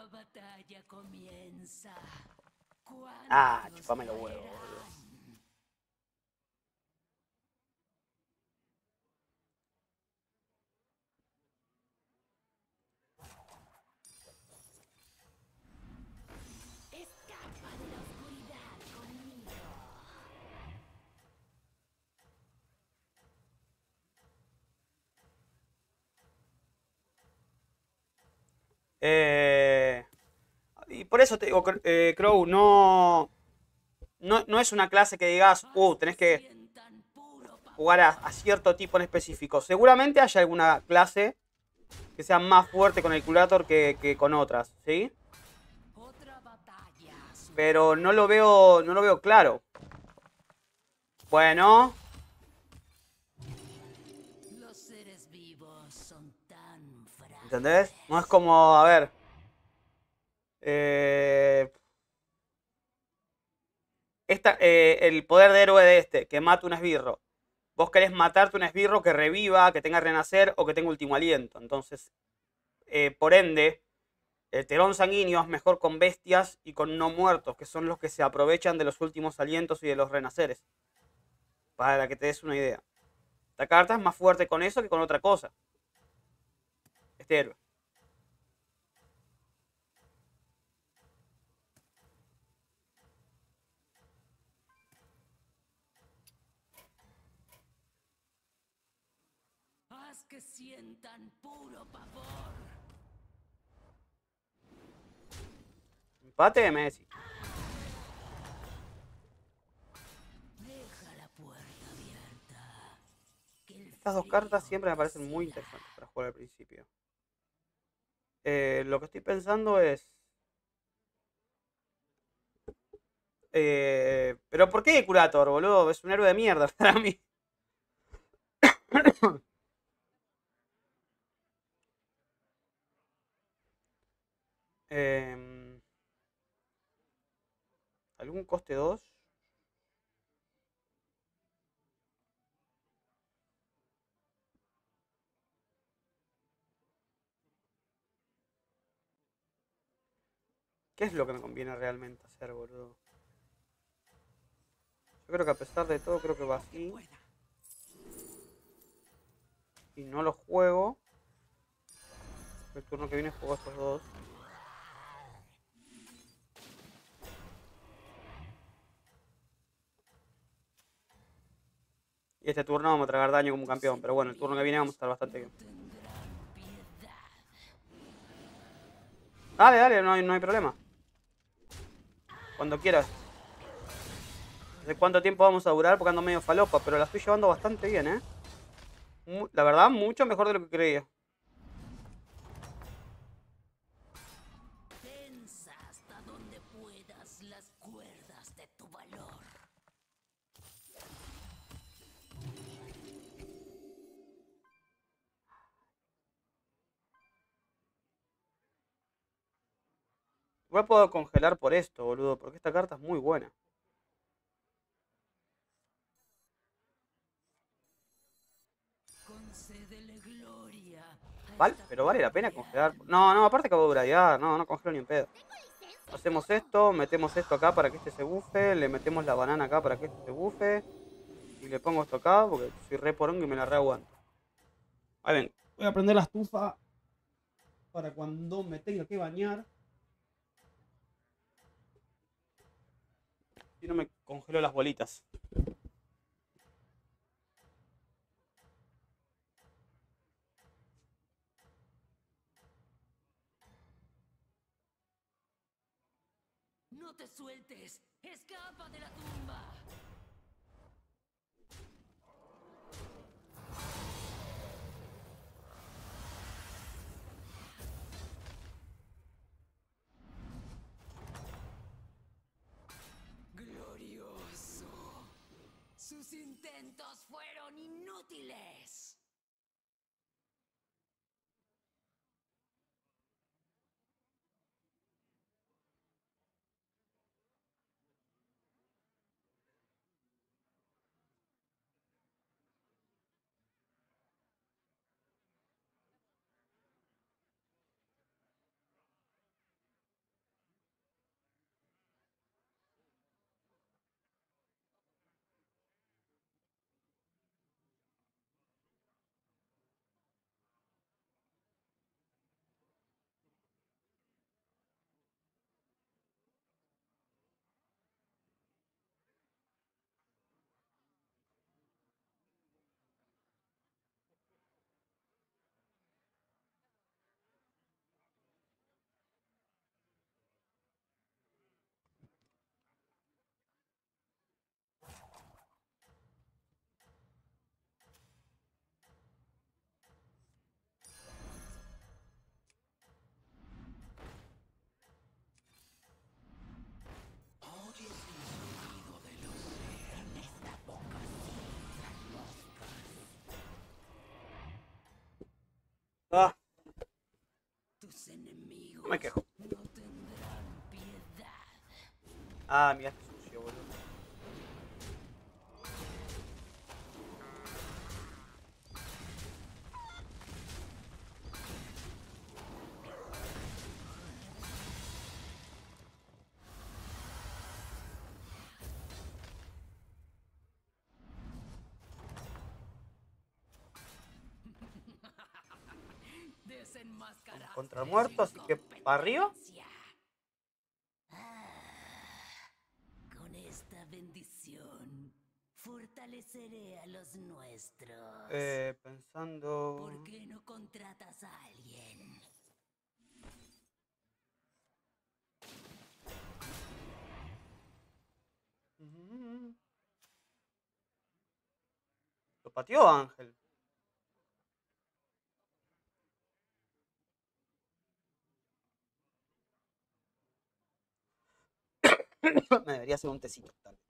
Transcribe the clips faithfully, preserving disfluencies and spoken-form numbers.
batalla comienza. Ah, chupame los huevos, boludo. Escapa de la oscuridad conmigo. Eh, y por eso te digo, eh, Crow, no, no, no es una clase que digas, uh, tenés que jugar a, a cierto tipo en específico. Seguramente haya alguna clase que sea más fuerte con el Curator que, que con otras, ¿sí? Pero no lo veo, no lo veo claro. Bueno. Los seres vivos son tan frágiles. ¿Entendés? No es como, a ver. Eh, esta, eh, el poder de héroe de este, que mata un esbirro. Vos querés matarte un esbirro que reviva, que tenga renacer o que tenga último aliento. Entonces, eh, por ende, el telón sanguíneo es mejor con bestias y con no muertos, que son los que se aprovechan de los últimos alientos y de los renaceres. Para que te des una idea. Esta carta es más fuerte con eso que con otra cosa. Este héroe. Haz que sientan puro pavor. Empate de Messi. Deja la puerta abierta. Que el Estas dos cartas siempre me parecen muy interesantes para jugar al principio. Eh, lo que estoy pensando es... Eh, pero ¿por qué Curator, boludo? Es un héroe de mierda para mí. eh, ¿Algún coste dos? ¿Qué es lo que me conviene realmente hacer, boludo? Yo creo que a pesar de todo, creo que va así. Y no lo juego. El turno que viene juego estos dos. Y este turno vamos a tragar daño como un campeón. Pero bueno, el turno que viene vamos a estar bastante bien. Dale, dale, no hay, no hay problema. Cuando quieras. ¿De cuánto tiempo vamos a durar? Porque ando medio falopa, pero la estoy llevando bastante bien, ¿eh? La verdad, mucho mejor de lo que creía. tensa hasta donde puedas las cuerdas de tu valor. Igual puedo congelar por esto, boludo, porque esta carta es muy buena. Concédele gloria. ¿Vale? Pero vale la pena congelar. No, no, aparte que va a durar, no, no congelo ni en pedo. Hacemos esto, metemos esto acá para que este se bufe, le metemos la banana acá para que este se bufe. Y le pongo esto acá porque soy re porongo y me la re aguanto. Ahí ven, voy a prender la estufa para cuando me tenga que bañar. Y no me congelo las bolitas. No te sueltes. Escapa de la tumba. Glorioso. Sus intentos fueron inútiles. Ah, Tus enemigos no me quejo. no tendrán piedad. Ah, mira qué sucio, boludo. Desenmascaraste Contra el muerto, así su que para arriba. incompetencia. Ah, con esta bendición fortaleceré a los nuestros. Eh, pensando... ¿Por qué no contratas a alguien? Mm. Lo pateó Ángel. Me debería hacer un tecito, tal vez.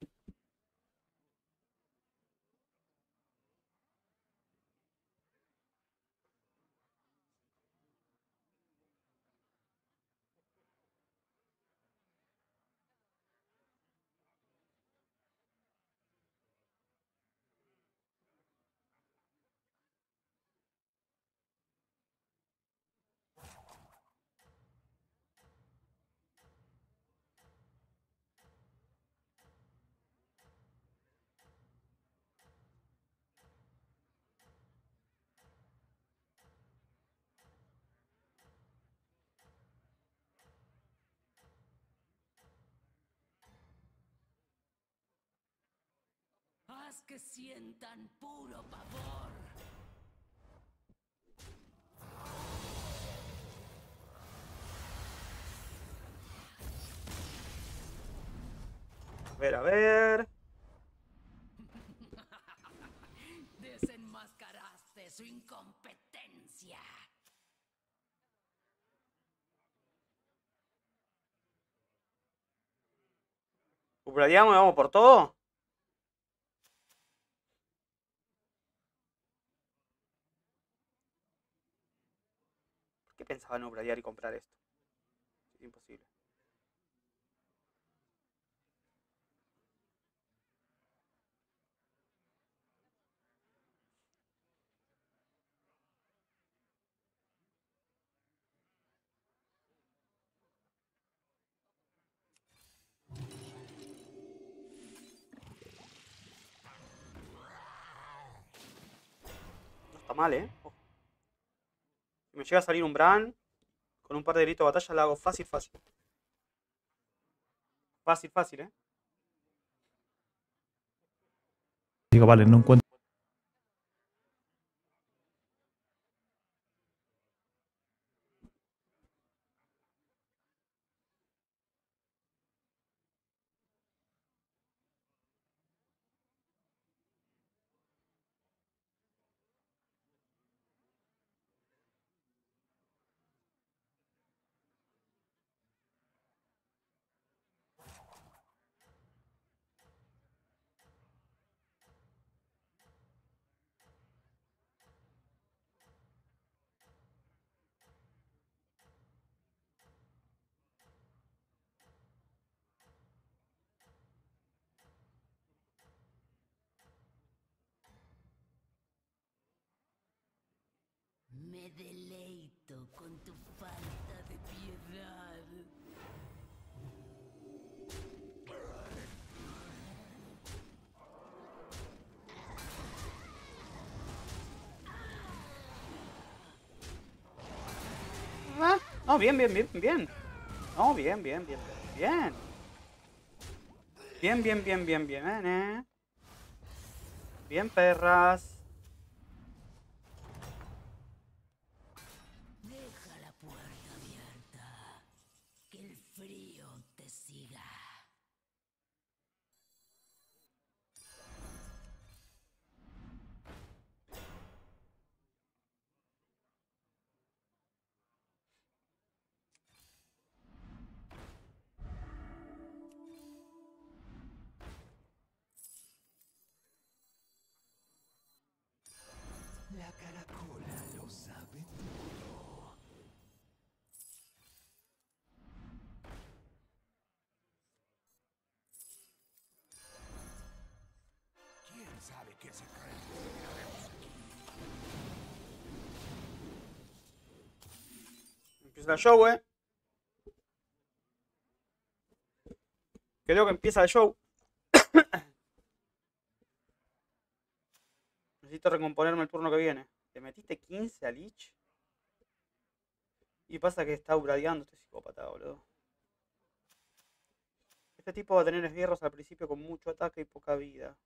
Haz que sientan puro pavor. A ver, a ver. Desenmascaraste su incompetencia. ¿Upgradeamos y vamos por todo? ¿Por qué pensaba en upgradear y comprar esto? Es imposible. No está mal, ¿eh? Ojo. Si me llega a salir un Bran, con un par de gritos de batalla la hago fácil, fácil. Fácil, fácil, ¿eh? Digo, vale, no encuentro. Me deleito con tu falta de piedad. Ah, no, bien, bien, bien, bien. No, bien, bien, bien, bien. Bien, bien, bien, bien, bien, ¿eh? Bien, perras. Deja la puerta abierta. Que el frío te siga. La caracola lo Lo sabe todo. ¿Quién sabe qué secreto tenemos aquí? Empieza el show, eh. Creo que empieza el show. Necesito recomponerme el turno que viene. ¿Le metiste quince a Lich? Y pasa que está uradeando este psicópata, boludo. Este tipo va a tener esbirros al principio con mucho ataque y poca vida.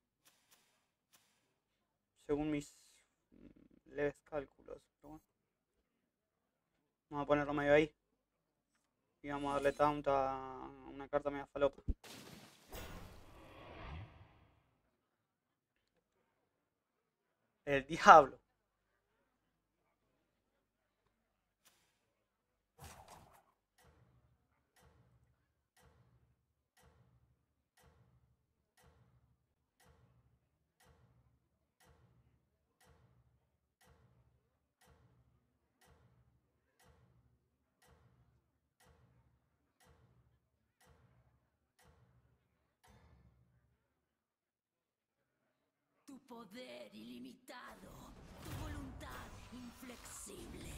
Según mis leves cálculos. Pero bueno. Vamos a ponerlo medio ahí. Y vamos a darle taunt a una carta media falopa. El diablo. Tu poder ilimitado, tu voluntad inflexible.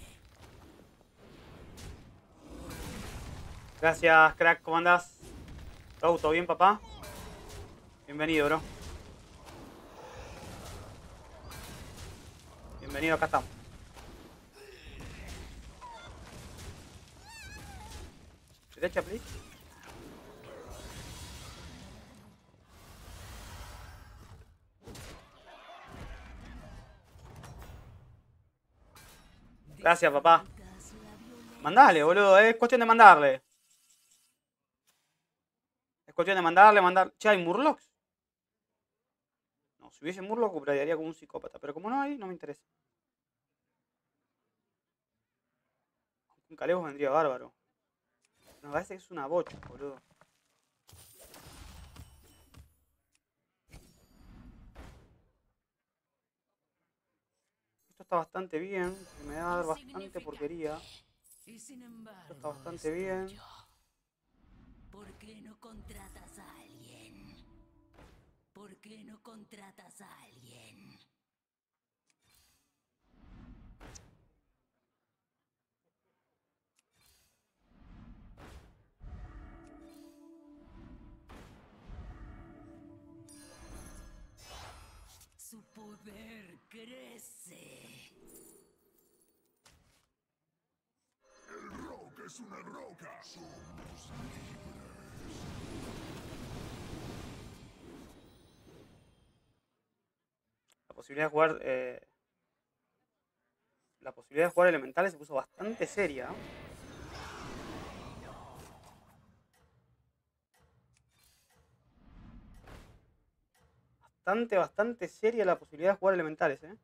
Gracias, crack. ¿Cómo andás? ¿Todo, todo bien, papá? Bienvenido, bro. Bienvenido, acá estamos. Derecha, please. Gracias, papá. Mandale, boludo. Es cuestión de mandarle. Es cuestión de mandarle, mandar. Che, ¿hay Murlocs? No, si hubiese Murloc, operaría como un psicópata. Pero como no hay, no me interesa. Un Calebos vendría bárbaro. Me parece que es una bocha, boludo. Esto está bastante bien. Me va a dar bastante porquería. Y sin embargo, Esto está bastante bien. tuyo. ¿Por qué no contratas a alguien? ¿Por qué no contratas a alguien? Su poder crece. El rock es una roca. Somos libres. La posibilidad de jugar. Eh, la posibilidad de jugar elementales se puso bastante seria. ¿No? Bastante, bastante seria la posibilidad de jugar elementales, ¿eh?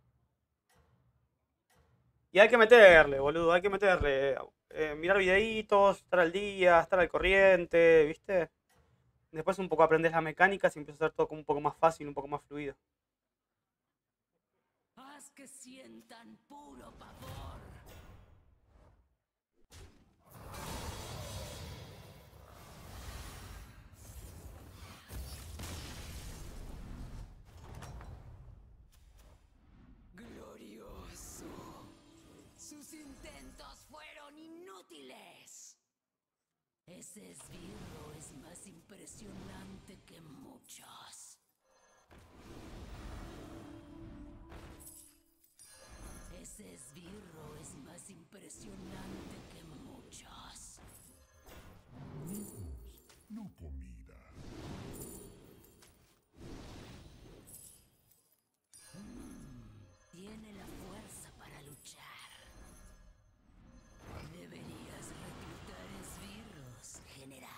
Y hay que meterle, boludo, hay que meterle. Eh, mirar videitos, estar al día, estar al corriente, ¿viste? Después un poco aprendes las mecánicas y empieza a ser todo como un poco más fácil, un poco más fluido. Haz que sientan puro pavor. Glorioso. Sus intentos fueron inútiles. Ese esbirro es más impresionante que muchos. Ese esbirro es más impresionante que muchos. No comida. Tiene la fuerza para luchar. Deberías reclutar esbirros, general.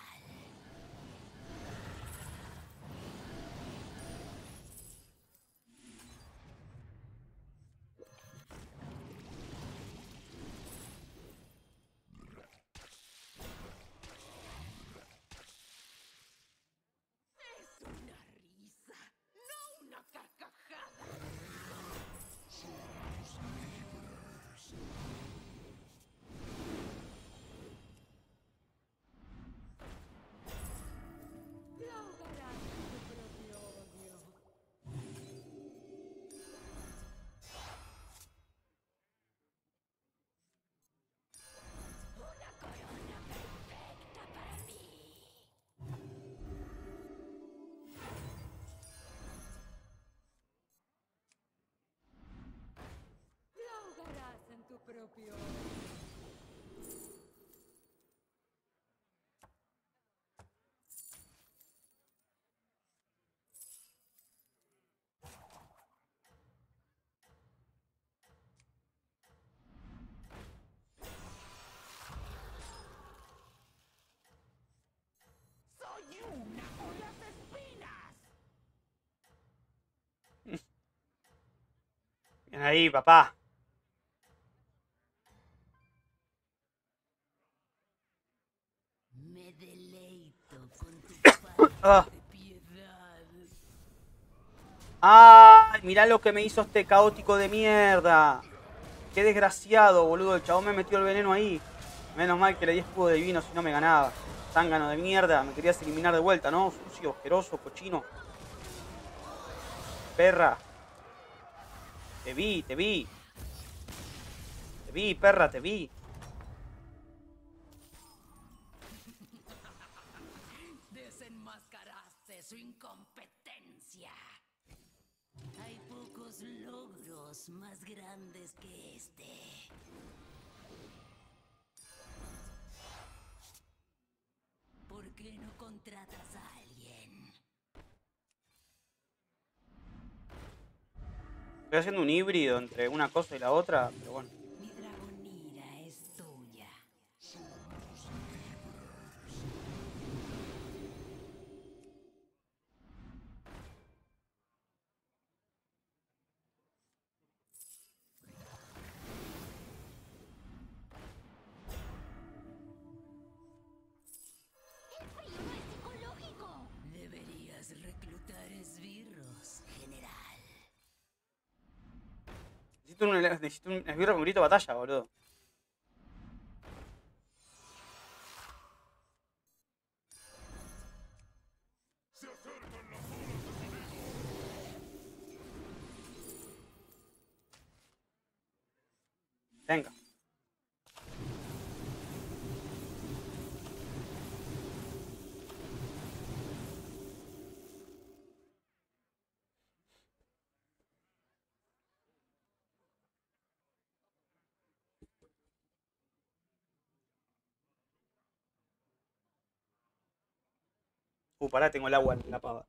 propio. ¡Soy una con las espinas! Bien ahí, papá. Me deleito con tu falta Ah. de piedad. ¡Ay! Mirá lo que me hizo este caótico de mierda. Qué desgraciado, boludo. El chabón me metió el veneno ahí. Menos mal que le di escudo divino, si no me ganaba. Zángano de mierda. Me querías eliminar de vuelta, ¿no? Sucio, asqueroso, cochino. Perra. Te vi, te vi. Te vi, perra, te vi. Desenmascaraste su incompetencia. Hay pocos logros más grandes que este. ¿Por qué no contratas a alguien? Estoy haciendo un híbrido entre una cosa y la otra, pero bueno. Mi dragonira es tuya. Deberías reclutar esbirros, general. Necesito un, necesito un esbirro con grito de batalla, boludo. Venga. Uh, pará, tengo el agua en la pava.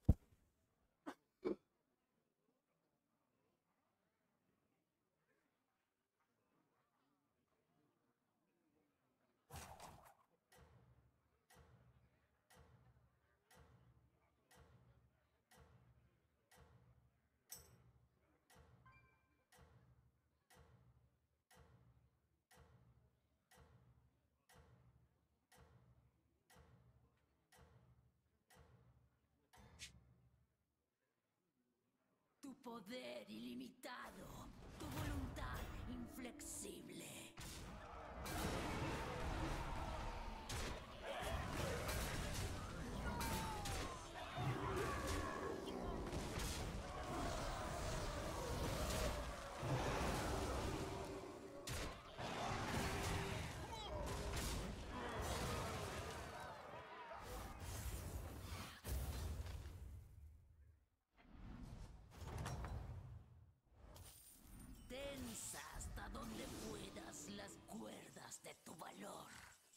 Tu poder ilimitado, tu voluntad inflexible. Tensa hasta donde puedas las cuerdas de tu valor.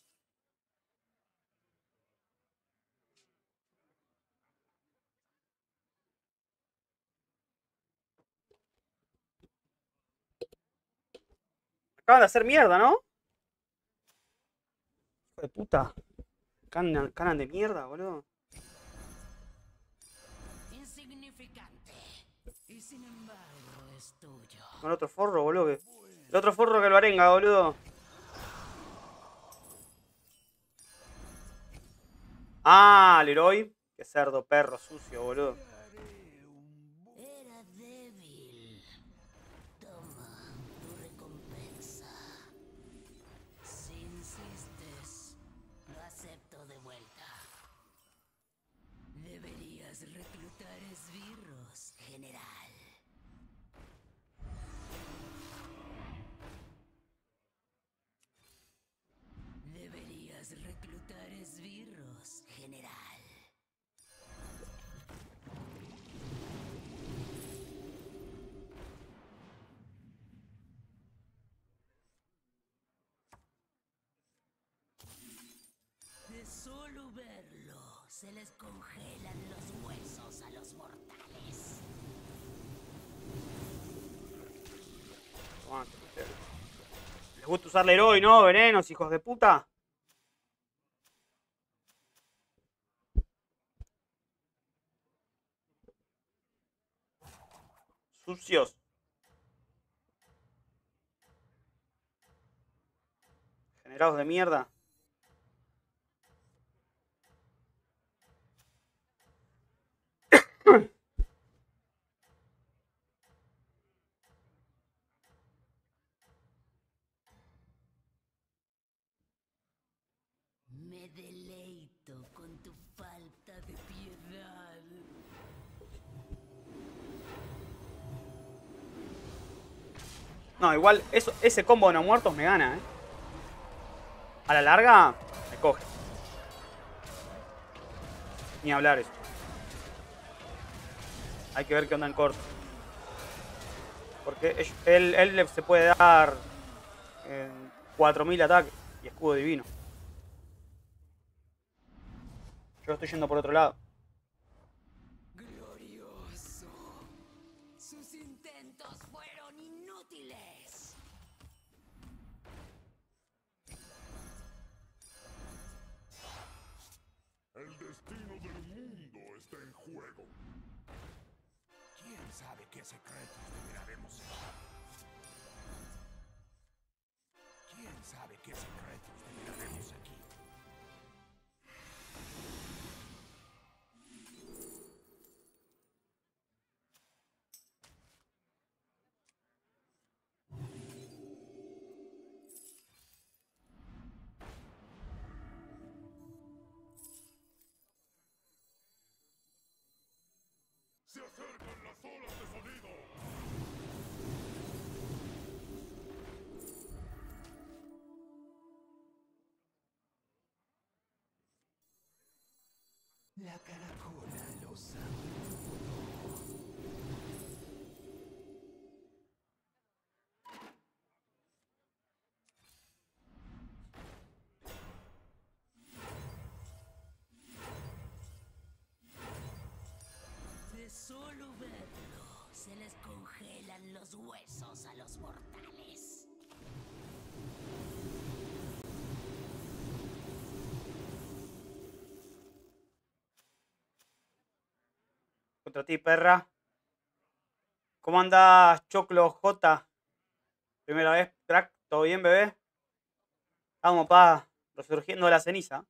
Acaban de hacer mierda, ¿no? Hijo de puta. Canan, canan de mierda, boludo. Insignificante. Y sin embargo es tuyo. Con otro forro, boludo. Que... El otro forro que lo arenga, boludo. Ah, Leroy. Qué cerdo, perro, sucio, boludo. Era débil. Toma tu recompensa. Si insistes, lo acepto de vuelta. Deberías reclutar esbirros, general. Deberías reclutar esbirros, general. solo verlo se les congelan los huesos a los mortales. Aguante, ustedes. ¿Les gusta usar Leroy, no? Venenos, hijos de puta. Sucios. Generados de mierda. Me deleito con tu falta de piedad. No, igual eso, ese combo de no muertos me gana, ¿eh? A la larga, me coge. Ni hablar eso. Hay que ver qué onda en corto. Porque él, él se puede dar en cuatro mil ataques y escudo divino. Yo estoy yendo por otro lado. Glorioso. Sus intentos fueron inútiles. El destino del mundo está en juego. ¿Quién sabe qué secretos develaremos aquí? ¿Quién sabe qué secretos develaremos aquí? Se acercan las olas de sonido. La caracola lo sabe todo. De solo verlo se les congelan los huesos a los mortales. Contra ti, perra. ¿Cómo andas, Choclo J? Primera vez, crack. ¿Todo bien, bebé? Vamos, pa. Resurgiendo de la ceniza.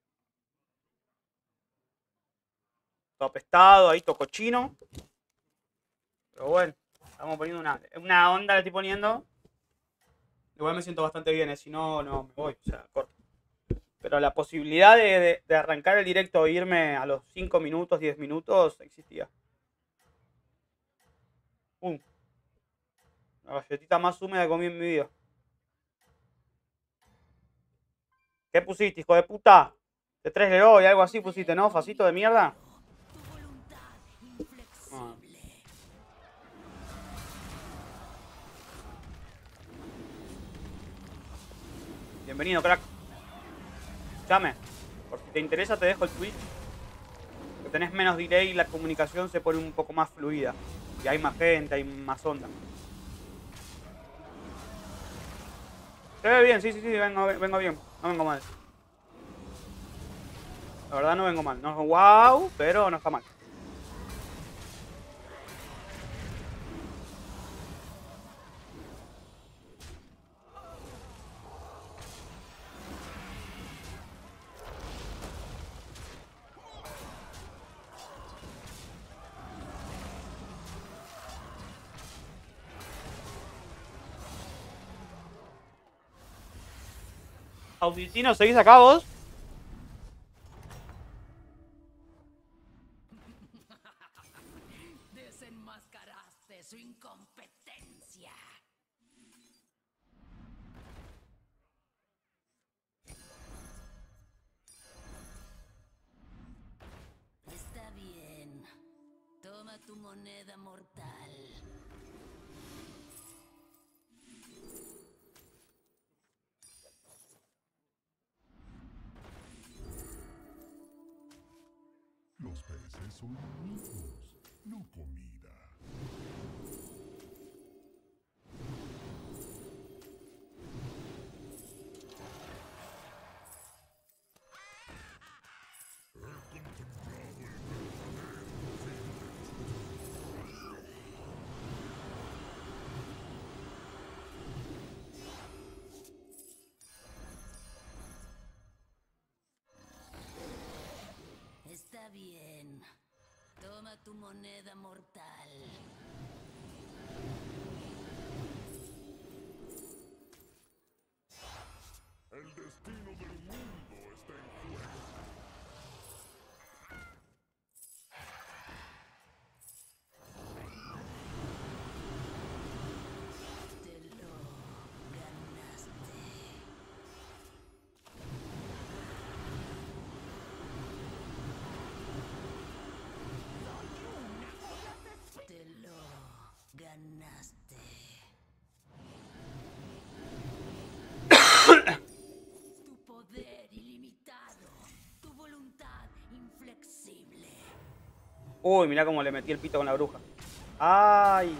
Todo apestado, ahí todo cochino. Pero bueno, estamos poniendo una, una onda, le estoy poniendo. Igual me siento bastante bien, ¿eh? Si no, no me voy, o sea, corto. Pero la posibilidad de, de, de arrancar el directo e irme a los cinco minutos, diez minutos, existía. Uh, la galletita más húmeda que comí en mi vida. ¿Qué pusiste, hijo de puta? De tres Leroy, algo así pusiste, ¿no? Facito de mierda. Tu voluntad inflexible. Bienvenido, crack. Escuchame. Por si te interesa, te dejo el tweet. Que tenés menos delay y la comunicación se pone un poco más fluida. Y hay más gente, hay más onda. Se ve bien, sí, sí, sí, vengo, vengo bien. No vengo mal. La verdad no vengo mal. No es wow, pero no está mal. Auditino, ¿seguís acá vos? Desenmascaraste su incompetencia. Está bien. Toma tu moneda mortal. Los peces son amigos, no comida. Está bien. Toma tu moneda mortal. El destino del mundo está en juego. Te lo ganaste. Te lo ganaste. Tu poder ilimitado. Tu voluntad inflexible. Uy, mirá cómo le metí el pito con la bruja. ¡Ay!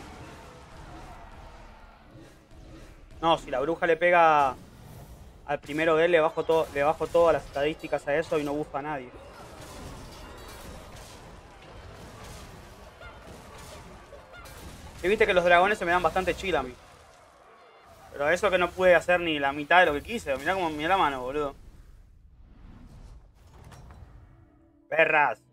No, si la bruja le pega al primero de él, le bajo, todo, le bajo todas las estadísticas a eso y no bufa a nadie. Y viste que los dragones se me dan bastante chill a mí. Pero eso que no pude hacer ni la mitad de lo que quise. Mirá como mirá la mano, boludo. Perras.